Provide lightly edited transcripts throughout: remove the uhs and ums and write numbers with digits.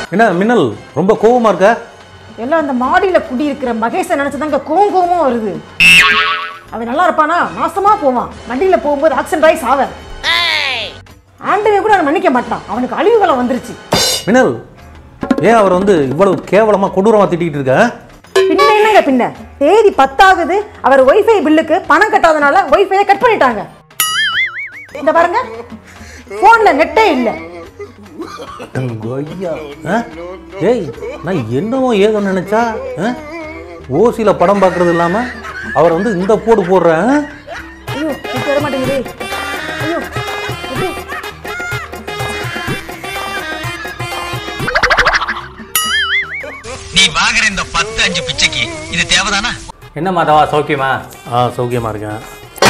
என்ன மின்னல் ரொம்ப கோவமா இருக்க? எல்லாம் அந்த மாடியில குடி இருக்கிற மகேஷை நினைச்சதாங்க கோவமா வருது. அவன் நல்லா இருப்பானா நாசமா போவான். வண்டியில போகும்போது ஆக்சிடென்ட் ஆகி சாவ. ஆண்டவன் கூட அவன் மன்னிக்க மாட்டான். அவனுக்கு அழிவு காலம் வந்துருச்சு. மின்னல் ஏன் அவர் இவ்வளவு கேவலமா கொடூரமா திட்டிட்டு இருக்க? பின்ன என்னங்க பின்ன தேதி 10 ஆகுது. அவர் ஒய்ஃபை பில்லுக்கு பணம் கட்டாதனால ஒய்ஃபையை கட் பண்ணிட்டாங்க. இந்த பாருங்க போன்ல நெட்டே இல்லை. ஏய் நான் என்னவோ ஏதோ நினைச்சா ஓசியில படம் பார்க்கறது இல்லாம அவர் இந்த போடு போடுறேன். ஐயோ வர மாட்டேங்குது. ஐயோ நீ வாங்குற இந்த 10-5 பிச்சைக்கு இது தேவைதானா? என்ன மாதவா சௌக்கியமா? சௌக்கியமா இருக்கேன்.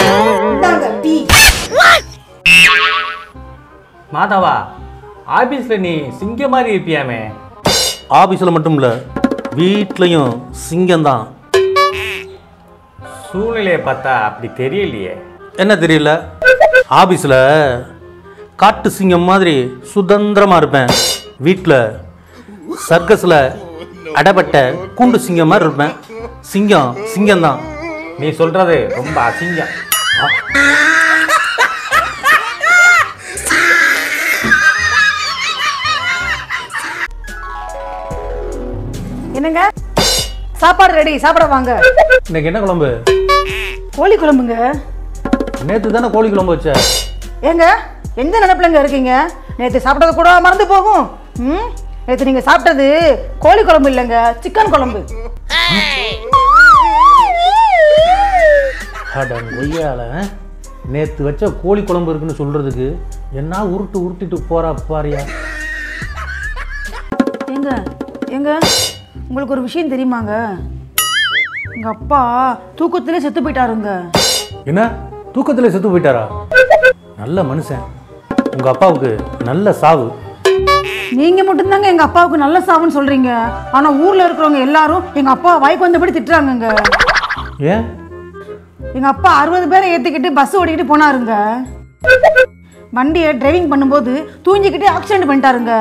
மாதவா ஆபீஸ்ல நீ சிங்க மாதிரி இருப்பியாமே. ஆபீஸ்ல மட்டும் இல்ல வீட்லயும் சிங்கம்தான். சூழ்நிலையை பார்த்தா அப்படி தெரியலையே. என்ன தெரியல, ஆபீஸ்ல காட்டு சிங்கம் மாதிரி சுதந்திரமா இருப்பேன். வீட்டில் சர்க்கஸ்ல அடப்பட்ட கூண்டு சிங்கம் மாதிரி இருப்பேன். சிங்கம்தான். நீ சொல்றது ரொம்ப அசிங்கம். என்னங்க சாப்பாடு ரெடி, சாப்பிட வாங்க. இன்னைக்கு என்ன குழம்பு? கோழி குழம்புங்க. நேற்று தானே கோழி குழம்பு வச்ச. ஏங்க எந்த நினைப்புலங்க இருக்கீங்க? நேற்று சாப்பிட்டது கூட மறந்து போகும். நேற்று நீங்க சாப்பிட்டது கோழி குழம்பு இல்லைங்க, சிக்கன் குழம்பு. நேற்று வச்ச கோழி குழம்பு இருக்குன்னு சொல்றதுக்கு என்ன உருட்டிட்டு போறா பாரியா. ஏங்க ஏங்க உங்களுக்கு ஒரு விஷயம் தெரியுமாங்க? எங்க அப்பா தூக்கத்திலே செத்து போயிட்டாருங்க. என்ன தூக்கத்திலே செத்து போயிட்டாரா? நல்ல மனுஷன். உங்க அப்பாவுக்கு நல்ல சாவு. நீங்க மட்டும்தாங்க எங்க அப்பாவுக்கு நல்ல சாவுன்னு சொல்றீங்க. ஆனா ஊர்ல இருக்கிறவங்க எல்லாரும் எங்க அப்பா வாய்க்கு வந்தபடி திட்டுறாங்க. ஏன்? எங்க அப்பா 60 பேரை ஏத்திக்கிட்டு பஸ் ஓடிக்கிட்டு போனாருங்க. வண்டியை டிரைவிங் பண்ணும்போது தூங்கிக்கிட்டு ஆக்சிடென்ட் பண்ணிட்டாருங்க.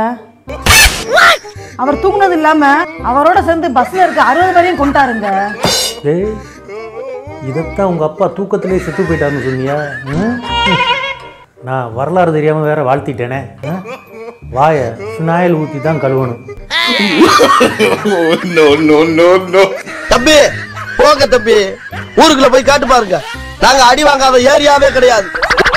அவர் தூங்குனது இல்லாம அவரோட சேர்ந்து பஸ்ல இருக்க 60 பேரையும் கொண்டாருங்க. இதத்தான் உங்க அப்பா தூக்கத்திலே செத்து போயிட்டாருன்னு சொன்னியா? நான் வரலாறு தெரியாம வேற வாழ்த்திட்டேனே. வாய ஃபினாயில் ஊத்தி தான் கழுவணும். தம்பி போங்க தம்பி, ஊருக்குள்ள போய் காட்டு பாருங்க. நாங்க அடி வாங்காத ஏரியாவே கிடையாது.